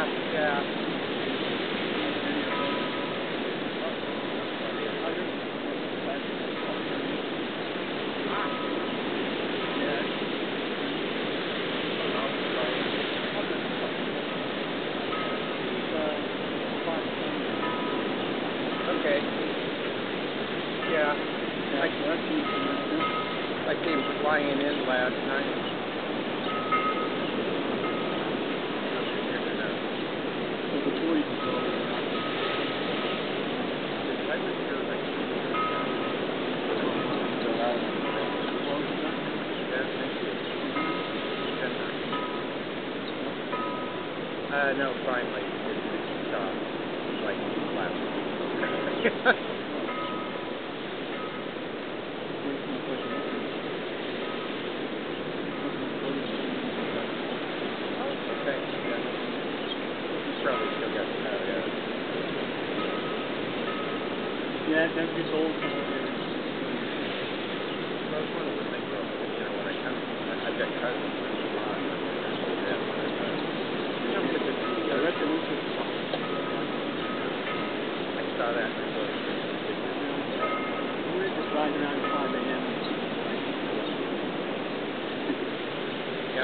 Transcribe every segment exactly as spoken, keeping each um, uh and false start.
Yeah, yeah. Okay. Yeah. I, I came flying in last night. Before you go, I was here like yeah, thank you. December. Uh, no, finally, it, it stopped like last week. Okay, yeah. He's probably still got the power, yeah. Yeah, that gets old. Well, it's one of the things, though, you know, when I come, I've got cousins in Vermont, and they're going to go down there, but, you know, visit the I read the news this song. I saw that report. We're just riding around at five A M Yep.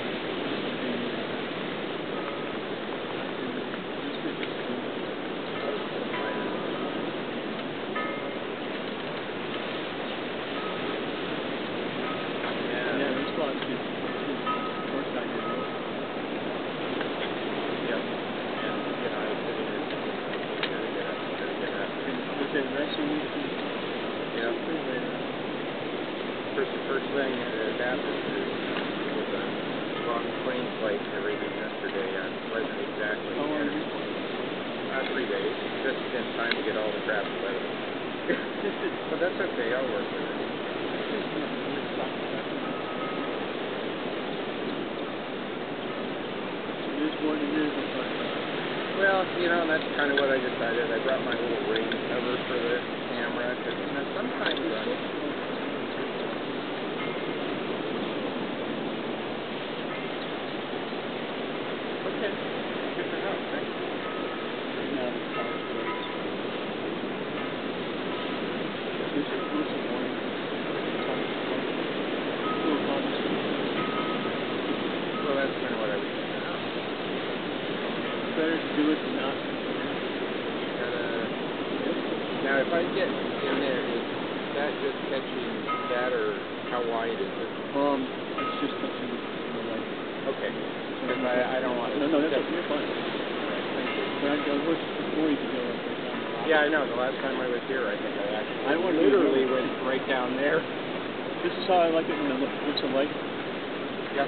First, the first thing that happened is with the wrong plane flight and everything yesterday, I wasn't exactly How long in uh, three days, just in time to get all the crap away. But that's okay, I'll work with it. It is what it is. Well, you know, that's kind of what I decided. I brought my little rain cover for the camera, because, you know, sometimes on... Okay, good to know, thank you. Yeah, it's hard to wait. This is this is morning. Well, that's kind of what I was thinking. Better to do it than not. Gotta... Now, if I get in there, is that just catching that, or how wide is it? Um, it's just touching the light. Okay, because I, I don't want to... No, no, that's okay, you're fine. Right, thank you. But I, I was worried to go up right down the rock. Yeah, I know. The last time I was here, I think I actually I want to literally went right down there. This is how I like it when it looks so light. Yep.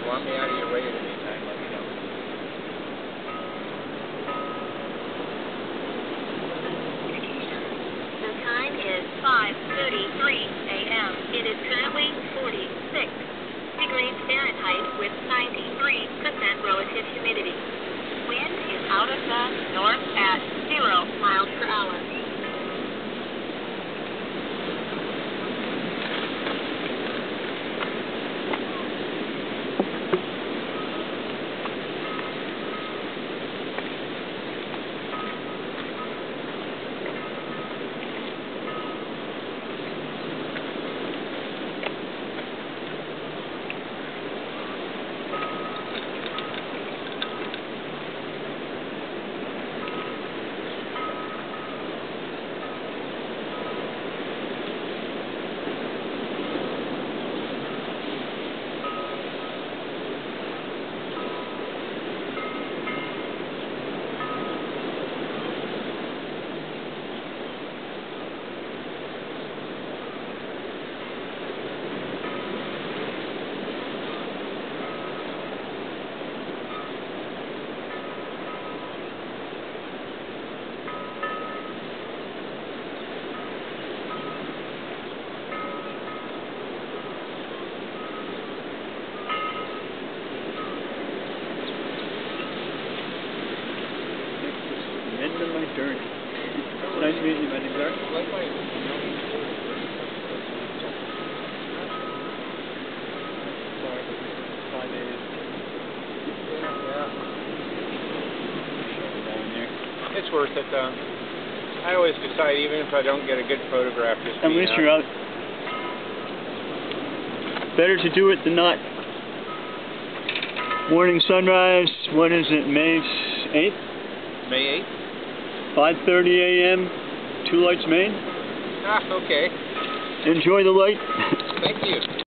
want me out of your way at any time, let me know. The time is five thirty-three a m It is currently forty-six degrees Fahrenheit with ninety-three percent relative humidity. Wind is out of the north at zero miles per hour. End of my journey. It's nice meeting you, my name's Art. Likewise. Sorry, five days. Yeah. Shut it down here. It's worth it though. I always decide, even if I don't get a good photograph, just At being least out. you're out. Better to do it than not. Morning sunrise. What is it? May eighth? May eighth? five thirty a m Two Lights, Maine. Ah, okay. Enjoy the light. Thank you.